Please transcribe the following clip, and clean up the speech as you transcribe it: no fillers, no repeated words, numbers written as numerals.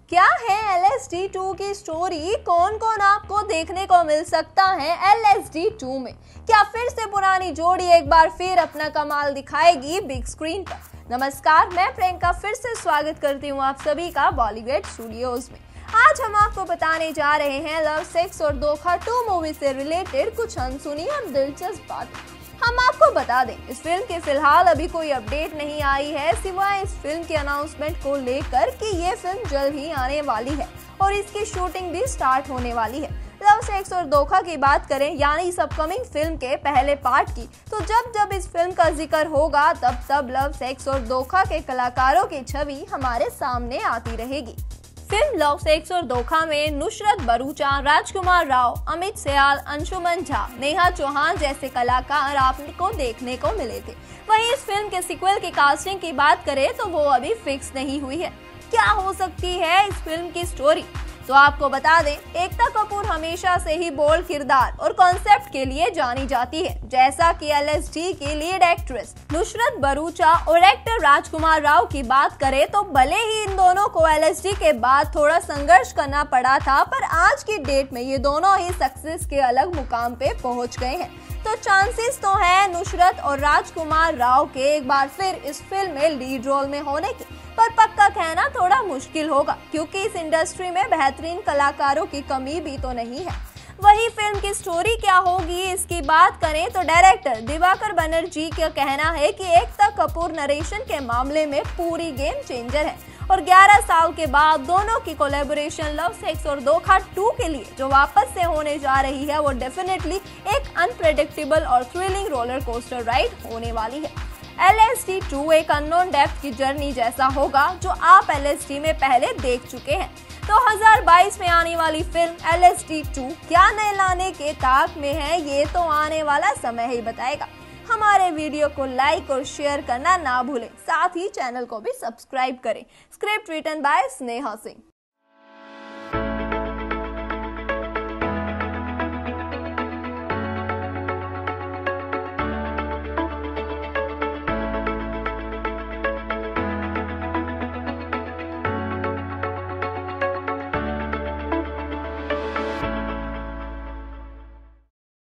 क्या है LSD 2 की स्टोरी, कौन कौन आपको देखने को मिल सकता है LSD 2 में? क्या फिर से पुरानी जोड़ी एक बार फिर अपना कमाल दिखाएगी बिग स्क्रीन पर? नमस्कार, मैं प्रियंका फिर से स्वागत करती हूँ आप सभी का बॉलीवुड स्टूडियोज में। आज हम आपको बताने जा रहे हैं लव, सेक्स और धोखा 2 मूवी से रिलेटेड कुछ अनसुनी और दिलचस्प बातें। हम आपको बता दें, इस फिल्म के फिलहाल अभी कोई अपडेट नहीं आई है सिवाय इस फिल्म के अनाउंसमेंट को लेकर कि ये फिल्म जल्द ही आने वाली है और इसकी शूटिंग भी स्टार्ट होने वाली है। लव, सेक्स और धोखा की बात करें यानी इस अपकमिंग फिल्म के पहले पार्ट की, तो जब जब इस फिल्म का जिक्र होगा तब तब लव, सेक्स और धोखा के कलाकारों की छवि हमारे सामने आती रहेगी। फिल्म लव, सेक्स और धोखा में नुसरत भरूचा, राजकुमार राव, अमित सियाल, अंशुमन झा, नेहा चौहान जैसे कलाकार आपको देखने को मिले थे। वहीं इस फिल्म के सीक्वल की कास्टिंग की बात करें तो वो अभी फिक्स नहीं हुई है। क्या हो सकती है इस फिल्म की स्टोरी? तो आपको बता दें, एकता कपूर हमेशा से ही बोल्ड किरदार और कॉन्सेप्ट के लिए जानी जाती है, जैसा कि LSD की लीड एक्ट्रेस नुसरत भरूचा और एक्टर राजकुमार राव की बात करें तो भले ही इन दोनों को LSD के बाद थोड़ा संघर्ष करना पड़ा था, पर आज की डेट में ये दोनों ही सक्सेस के अलग मुकाम पे पहुंच गए हैं। तो चांसेस तो है नुसरत और राजकुमार राव के एक बार फिर इस फिल्म में लीड रोल में होने की, पर पक्का कहना थोड़ा मुश्किल होगा क्योंकि इस इंडस्ट्री में बेहतरीन कलाकारों की कमी भी तो नहीं है। वही फिल्म की स्टोरी क्या होगी इसकी बात करें तो डायरेक्टर दिवाकर बनर्जी का कहना है कि एकता कपूर नरेशन के मामले में पूरी गेम चेंजर है और 11 साल के बाद दोनों की कोलैबोरेशन लव, सेक्स और धोखा 2 के लिए जो वापस से होने जा रही है वो डेफिनेटली एक अनप्रेडिक्टेबल और थ्रिलिंग रोलर कोस्टर राइड होने वाली है। LSD 2 एक अननोन डेप्थ की जर्नी जैसा होगा जो आप LSD में पहले देख चुके हैं। 2022 में आने वाली फिल्म LSD 2 क्या नए लाने के ताक में है, ये तो आने वाला समय ही बताएगा। हमारे वीडियो को लाइक और शेयर करना ना भूलें, साथ ही चैनल को भी सब्सक्राइब करें। Script written by Sneha Singh.